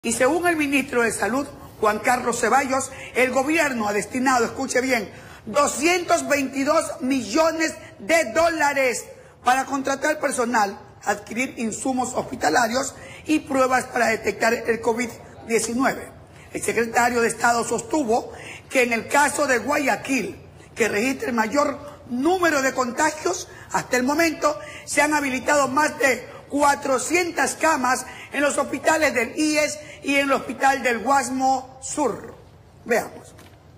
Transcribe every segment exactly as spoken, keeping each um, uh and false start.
Y según el ministro de Salud, Juan Carlos Ceballos, el gobierno ha destinado, escuche bien, doscientos veintidós millones de dólares para contratar personal, adquirir insumos hospitalarios y pruebas para detectar el COVID diecinueve. El secretario de Estado sostuvo que en el caso de Guayaquil, que registra el mayor número de contagios, hasta el momento se han habilitado más de cuatrocientas camas en los hospitales del I E S y en el hospital del Guasmo Sur. Veamos.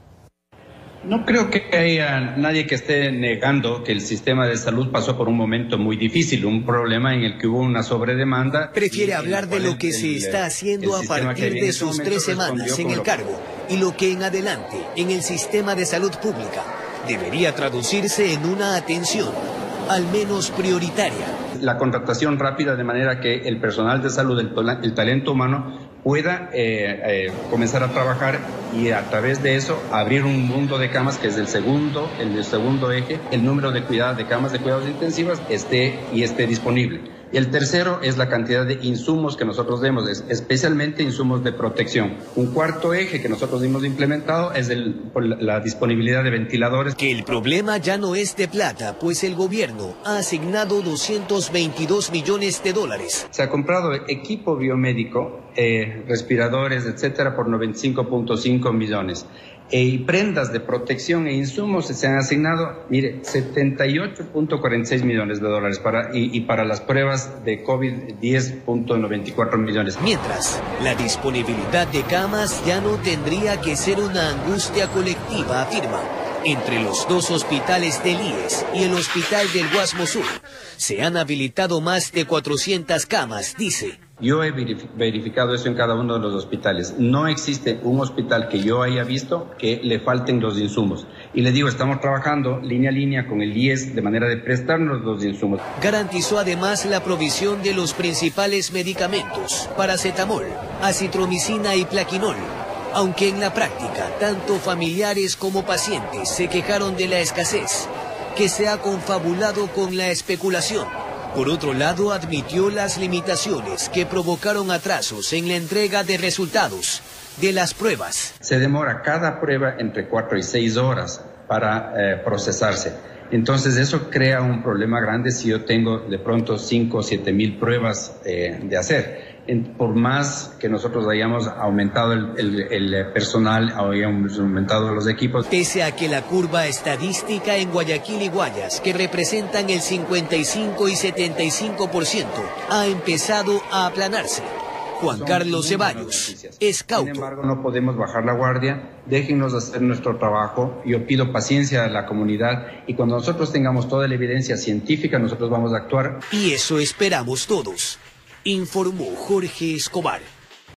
No creo que haya nadie que esté negando que el sistema de salud pasó por un momento muy difícil, un problema en el que hubo una sobredemanda. Prefiere hablar de lo que el, se está haciendo a partir de sus tres semanas en el cargo y lo que en adelante en el sistema de salud pública debería traducirse en una atención, al menos prioritaria. La contratación rápida de manera que el personal de salud, el, el talento humano, pueda eh, eh, comenzar a trabajar y a través de eso abrir un mundo de camas que es el segundo, el, el segundo eje, el número de cuidados de camas de cuidados intensivos esté y esté disponible. Y el tercero es la cantidad de insumos que nosotros demos, especialmente insumos de protección. Un cuarto eje que nosotros hemos implementado es el, por la disponibilidad de ventiladores. Que el problema ya no es de plata, pues el gobierno ha asignado doscientos veintidós millones de dólares. Se ha comprado equipo biomédico, eh, respiradores, etcétera, por noventa y cinco punto cinco millones. Y prendas de protección e insumos se han asignado, mire, setenta y ocho punto cuarenta y seis millones de dólares para, y, y para las pruebas de COVID diez punto noventa y cuatro millones. Mientras, la disponibilidad de camas ya no tendría que ser una angustia colectiva, afirma. Entre los dos hospitales del I E S y el hospital del Guasmo Sur se han habilitado más de cuatrocientas camas, dice. Yo he verificado eso en cada uno de los hospitales. No existe un hospital que yo haya visto que le falten los insumos. Y le digo, estamos trabajando línea a línea con el I E S de manera de prestarnos los insumos. Garantizó además la provisión de los principales medicamentos, paracetamol, acitromicina y plaquinol. Aunque en la práctica, tanto familiares como pacientes se quejaron de la escasez, que se ha confabulado con la especulación. Por otro lado, admitió las limitaciones que provocaron atrasos en la entrega de resultados de las pruebas. Se demora cada prueba entre cuatro y seis horas para eh, procesarse. Entonces eso crea un problema grande si yo tengo de pronto cinco o siete mil pruebas eh, de hacer. En, por más que nosotros hayamos aumentado el, el, el personal, hayamos aumentado los equipos. Pese a que la curva estadística en Guayaquil y Guayas, que representan el cincuenta y cinco y setenta y cinco por ciento, ha empezado a aplanarse. Juan Carlos Ceballos es cauto. Sin embargo, no podemos bajar la guardia, déjennos hacer nuestro trabajo. Yo pido paciencia a la comunidad y cuando nosotros tengamos toda la evidencia científica, nosotros vamos a actuar. Y eso esperamos todos, informó Jorge Escobar.